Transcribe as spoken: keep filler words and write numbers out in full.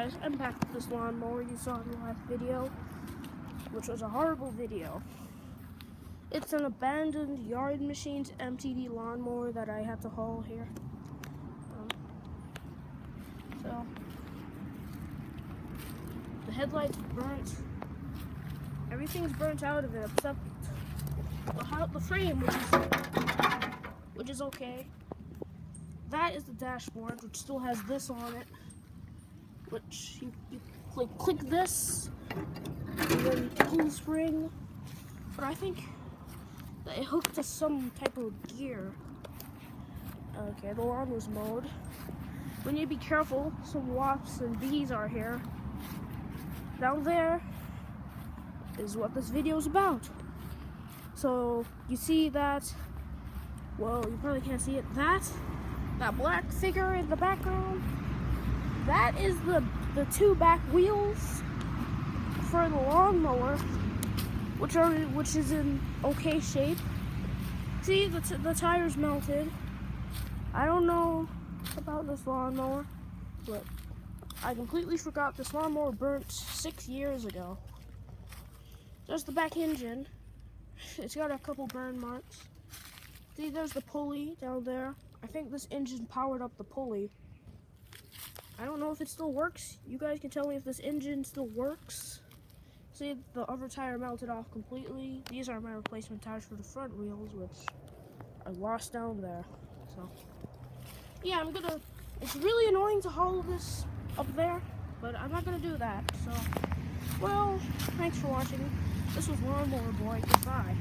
guys, I'm back with this lawnmower you saw in the last video, which was a horrible video. It's an abandoned Yard Machines M T D lawnmower that I had to haul here. Um, so, the headlights burnt. Everything's burnt out of it except the, the frame, which is, which is okay. That is the dashboard, which still has this on it. Which you, you click, click this, and then pull the spring. But I think that it hooked to some type of gear. Okay, the lawn was mowed. We need to be careful. Some wasps and bees are here. Down there is what this video is about. So you see that? Well, you probably can't see it. That that black figure in the background. That is the, the two back wheels for the lawnmower, which are which is in okay shape. See, the, t the tires melted. I don't know about this lawnmower, but I completely forgot this lawnmower burnt six years ago. There's the back engine. It's got a couple burn marks. See, there's the pulley down there. I think this engine powered up the pulley. I don't know if it still works. You guys can tell me if this engine still works. See, the other tire melted off completely. These are my replacement tires for the front wheels, which are lost down there. So, yeah, I'm gonna, it's really annoying to haul this up there, but I'm not gonna do that. So, well, thanks for watching. This was Lawnmower Boy. Goodbye.